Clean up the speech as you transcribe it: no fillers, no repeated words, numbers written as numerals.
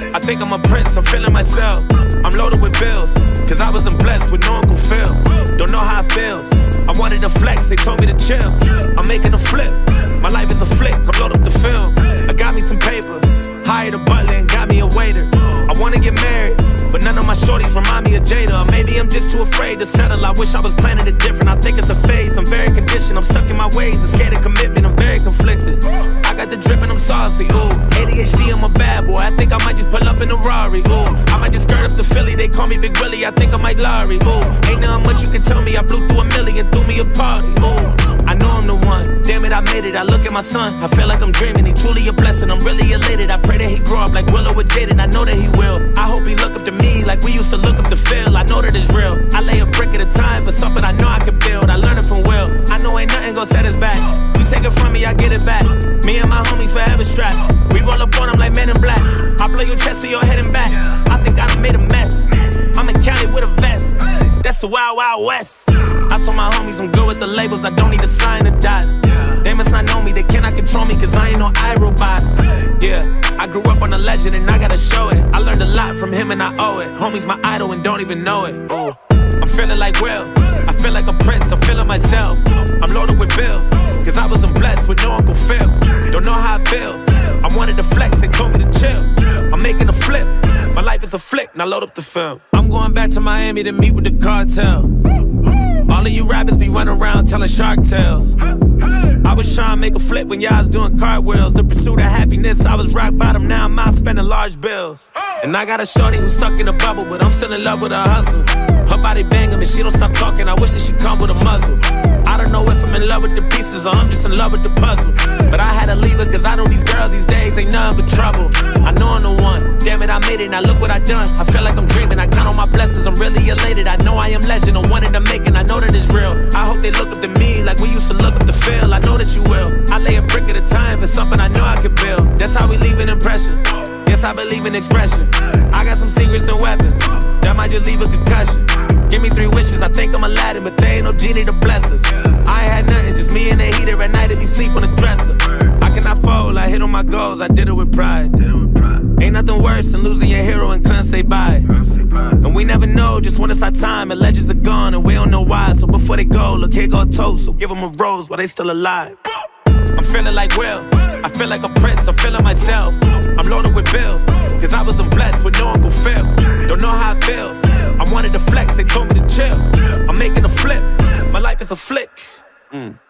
I think I'm a prince, I'm feeling myself. I'm loaded with bills, cause I wasn't blessed with no Uncle Phil. Don't know how it feels. I wanted to flex, they told me to chill. I'm making a flip, my life is a flick. I'm load up the film, I got me some paper. Hired a butler and got me a waiter. I wanna get married, but none of my shorties remind me of Jada. Or maybe I'm just too afraid to settle. I wish I was planning it different. I think it's a phase, I'm very conditioned. I'm stuck in my ways, I'm scared of commitment. I'm very conflicted. I got the drip and I'm saucy, ooh. ADHD, I'm a bad boy. I think I might just pull up in a Rari, ooh. I might just skirt up the Philly, they call me Big Willie. I think I might Larry, ooh. Ain't nothing much you can tell me. I blew through a million, threw me a party, ooh. I know I'm the one, damn it, I made it. I look at my son, I feel like I'm dreaming. He truly a blessing, I'm really elated. I pray that he grow up like Willow with Jaden. I know that he will. I hope he look up to me like we used to look up to Phil. I know that it's real. I lay a brick at a time for something I know I can build. I learned it from Will. I know ain't nothing gon' set us back. You take it from me, I get it back. Me and my homies forever strapped. We roll up on them like Men in Black. I blow your chest to your head and back. I think I done made a mess. I'm in Cali with a vest. That's the Wild Wild West. I told my homies I'm good with the labels, I don't need to sign the dots. They must not know me, they cannot control me, cause I ain't no iRobot. Yeah, I grew up on a legend and I gotta show it. I learned a lot from him and I owe it. Homie's my idol and don't even know it. Ooh. I'm feeling like Will, I feel like a prince, I'm feeling myself. I'm loaded with bills, cause I wasn't blessed with no Uncle Phil. Don't know how it feels, I wanted to flex, they told me to chill. I'm making a flip, my life is a flick, now load up the film. I'm going back to Miami to meet with the cartel. All of you rappers be running around telling shark tales. I was trying to make a flip when y'all was doing cartwheels. The pursuit of happiness, I was rock bottom, now I'm out spending large bills. And I got a shorty who's stuck in a bubble, but I'm still in love with her hustle. Her body banging, but she don't stop talking, I wish that she come with a muzzle. I don't know if I'm in love with the pieces or I'm just in love with the puzzle. But I had to leave her cause I know these girls these days ain't nothing but trouble. I know I'm the one, damn it I made it, now look what I done. I feel like I'm dreaming, I count on my blessings, I'm really elated. I know I am legend, I'm one in the making, I know that it's real. I hope they look up to me like we used to look up to Phil. I know that you will. I lay a brick at a time for something I know I could build. That's how we leave an impression. Yes, I believe in expression. I got some secrets and weapons that might just leave a concussion. Give me 3 wishes, I think I'm Aladdin, but there ain't no genie to bless us. I ain't had nothing, just me and the heater at night if you sleep on the dresser. I cannot fold, I hit on my goals, I did it with pride. Ain't nothing worse than losing your hero and couldn't say bye. And we never know just when it's our time, and legends are gone and we don't know why. So before they go, look here go a toast, so give them a rose while they still alive. I'm feeling like Will, I feel like a prince, I'm feeling myself. I'm loaded with bills, cause I wasn't blessed with no Uncle Phil. Don't know how it feels, I wanted to flex, they told me to chill. I'm making a flip, my life is a flick.